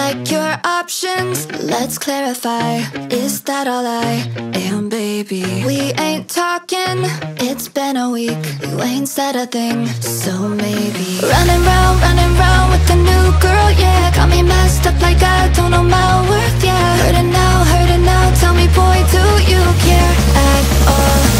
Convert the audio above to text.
like your options? Let's clarify, is that all I am, baby? We ain't talking, it's been a week. You ain't said a thing, so maybe running round with the new girl, yeah. Got me messed up like I don't know my worth, yeah. Hurting now, tell me boy, do you care at all?